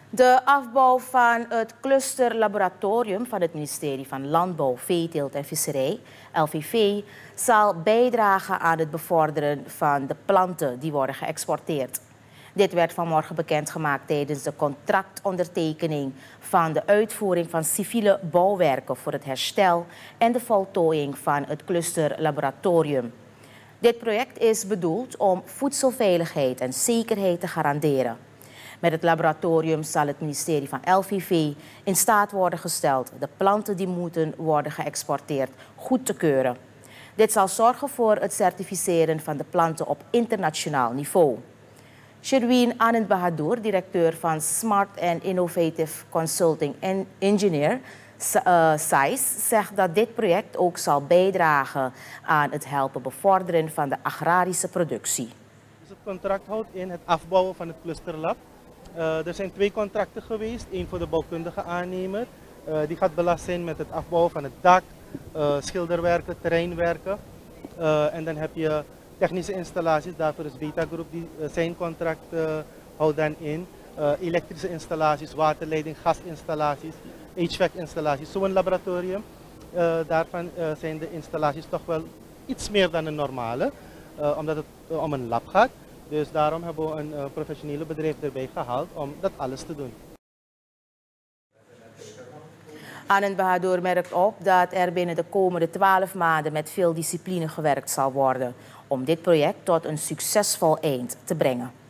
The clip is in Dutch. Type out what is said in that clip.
De afbouw van het clusterlaboratorium van het ministerie van Landbouw, Veeteelt en Visserij, LVV, zal bijdragen aan het bevorderen van de planten die worden geëxporteerd. Dit werd vanmorgen bekendgemaakt tijdens de contractondertekening van de uitvoering van civiele bouwwerken voor het herstel en de voltooiing van het clusterlaboratorium. Dit project is bedoeld om voedselveiligheid en zekerheid te garanderen. Met het laboratorium zal het ministerie van LVV in staat worden gesteld de planten die moeten worden geëxporteerd goed te keuren. Dit zal zorgen voor het certificeren van de planten op internationaal niveau. Sherwin Anand Bahadur, directeur van Smart and Innovative Consulting Engineer, SAIS, zegt dat dit project ook zal bijdragen aan het helpen bevorderen van de agrarische productie. Dus het contract houdt in het afbouwen van het clusterlab. Er zijn 2 contracten geweest, één voor de bouwkundige aannemer. Die gaat belast zijn met het afbouwen van het dak, schilderwerken, terreinwerken. En dan heb je technische installaties, daarvoor is Beta Group die zijn contract houdt dan in. Elektrische installaties, waterleiding, gasinstallaties, HVAC-installaties. Zo'n laboratorium, daarvan zijn de installaties toch wel iets meer dan een normale, omdat het om een lab gaat. Dus daarom hebben we een professionele bedrijf erbij gehaald om dat alles te doen. Anand Bahadur merkt op dat er binnen de komende 12 maanden met veel discipline gewerkt zal worden om dit project tot een succesvol eind te brengen.